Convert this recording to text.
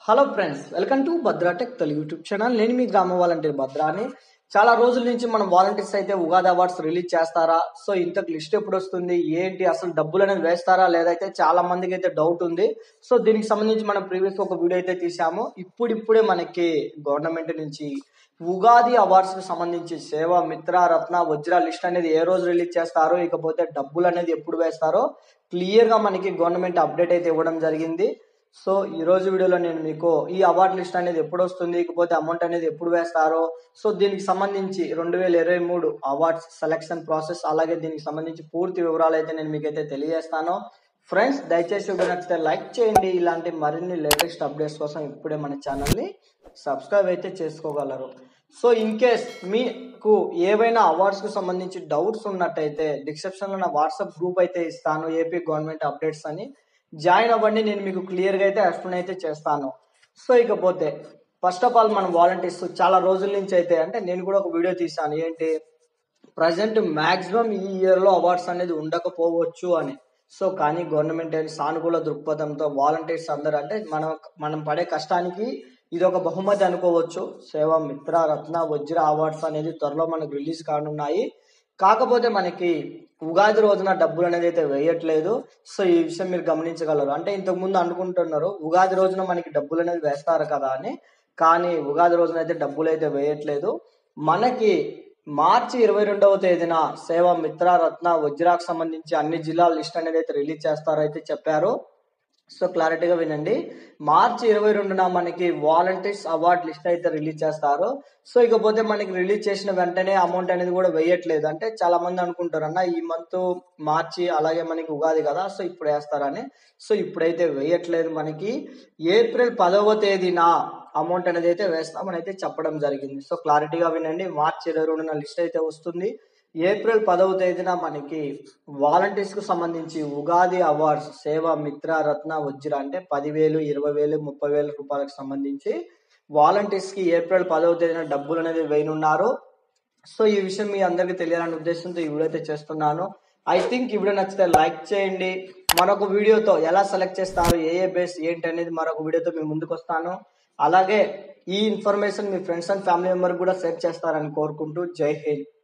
Hello friends, welcome to Bhadra Tech Telugu YouTube channel. నేను మీ గ్రామ వాలంటీర్ భద్రాని. చాలా రోజుల నుంచి మనం వాలంటీర్స్ అయితే ఉగాది అవార్డ్స్ రిలీజ్ చేస్తారా, సో ఇంతకు లిస్ట్ ఎప్పుడు వస్తుంది, ఏంటి అసలు డబ్బులు అనేది వేస్తారా లేదైతే చాలా మందికి అయితే డౌట్ ఉంది. సో దీనికి సంబంధించి మనం ప్రీవియస్ ఒక వీడియో అయితే తీసాము. ఇప్పుడిప్పుడే మనకి గవర్నమెంట్ నుంచి ఉగాది అవార్డ్స్ కి సంబంధించి సేవ, మిత్ర, రత్న, వజ్ర లిస్ట్ అనేది ఏ రోజు రిలీజ్ చేస్తారో, ఇకపోతే డబ్బులు అనేది ఎప్పుడు వేస్తారో క్లియర్ గా మనకి గవర్నమెంట్ అప్డేట్ అయితే ఇవ్వడం జరిగింది. సో ఈ రోజు వీడియోలో నేను మీకు ఈ అవార్డ్ లిస్ట్ అనేది ఎప్పుడు వస్తుంది, ఇకపోతే అమౌంట్ అనేది ఎప్పుడు వేస్తారో, సో దీనికి సంబంధించి 2023 అవార్డ్స్ సెలక్షన్ ప్రాసెస్, అలాగే దీనికి సంబంధించి పూర్తి వివరాలు అయితే నేను మీకైతే తెలియజేస్తాను. ఫ్రెండ్స్, దయచేసి వీడియో నచ్చితే లైక్ చేయండి. ఇలాంటి మరిన్ని లేటెస్ట్ అప్డేట్స్ కోసం ఇప్పుడే మన ఛానల్ని సబ్స్క్రైబ్ అయితే చేసుకోగలరు. సో ఇన్ కేస్ మీకు ఏవైనా అవార్డ్స్ కు సంబంధించి డౌట్స్ ఉన్నట్టయితే డిస్క్రిప్షన్ లో నా వాట్సాప్ గ్రూప్ అయితే ఇస్తాను, ఏపీ గవర్నమెంట్ అప్డేట్స్ అని. జాయిన్ అవ్వండి, నేను మీకు క్లియర్ గా అయితే ఎక్స్ప్లెయిన్ అయితే చేస్తాను. సో ఇకపోతే ఫస్ట్ ఆఫ్ ఆల్ మన వాలంటీర్స్ చాలా రోజుల నుంచి అయితే, అంటే నేను కూడా ఒక వీడియో తీసాను, ఏంటి ప్రజెంట్ మాక్సిమం ఈ ఇయర్ లో అవార్డ్స్ అనేది ఉండకపోవచ్చు అని. సో కానీ గవర్నమెంట్ సానుకూల దృక్పథంతో వాలంటీర్స్ అందరూ, అంటే మనం పడే కష్టానికి ఇది ఒక బహుమతి అనుకోవచ్చు. సేవ, మిత్ర, రత్న, వజ్ర అవార్డ్స్ అనేది త్వరలో మనకు రిలీజ్ కానున్నాయి. కాకపోతే మనకి ఉగాది రోజున డబ్బులు అనేది అయితే వేయట్లేదు. సో ఈ విషయం మీరు గమనించగలరు. అంటే ఇంతకు ముందు అనుకుంటున్నారు ఉగాది రోజున మనకి డబ్బులు అనేది వేస్తారు కదా అని, కానీ ఉగాది రోజున అయితే డబ్బులు అయితే వేయట్లేదు. మనకి మార్చి 22వ తేదీన సేవ, మిత్ర, రత్న, వజ్రాకు సంబంధించి అన్ని జిల్లాల లిస్ట్ అనేది అయితే రిలీజ్ చేస్తారైతే చెప్పారు. సో క్లారిటీగా వినండి, మార్చి 22న మనకి వాలంటీర్స్ అవార్డ్ లిస్ట్ అయితే రిలీజ్ చేస్తారు. సో ఇకపోతే మనకి రిలీజ్ చేసిన వెంటనే అమౌంట్ అనేది కూడా వేయట్లేదు. అంటే చాలా మంది అనుకుంటారు, అన్న ఈ మంత్ మార్చి అలాగే మనకి ఉగాది కదా, సో ఇప్పుడు వేస్తారని. సో ఇప్పుడైతే వేయట్లేదు. మనకి ఏప్రిల్ 10వ తేదీన అమౌంట్ అనేది అయితే వేస్తామని అయితే చెప్పడం జరిగింది. సో క్లారిటీగా వినండి, మార్చి 22న లిస్ట్ అయితే వస్తుంది. ఏప్రిల్ 10వ తేదీన మనకి వాలంటీర్స్ కు సంబంధించి ఉగాది అవార్డ్స్ సేవ, మిత్ర, రత్న, వజ్ర అంటే 10,000, 20,000, 30,000 రూపాయలకు సంబంధించి వాలంటీర్స్ కి ఏప్రిల్ 10వ తేదీన డబ్బులు అనేది వేయనున్నారు. సో ఈ విషయం మీ అందరికి తెలియాలనే ఉద్దేశంతో ఈ వీడియో అయితే చేస్తున్నాను. ఐ థింక్ ఈ వీడియో నచ్చితే లైక్ చేయండి. మరొక వీడియోతో ఎలా సెలెక్ట్ చేస్తారు, ఏ బేస్ ఏంటి అనేది మరొక వీడియోతో మీ ముందుకు వస్తాను. అలాగే ఈ ఇన్ఫర్మేషన్ మీ ఫ్రెండ్స్ అండ్ ఫ్యామిలీ మెంబర్ కూడా షేర్ చేస్తారని కోరుకుంటూ జై హింద్.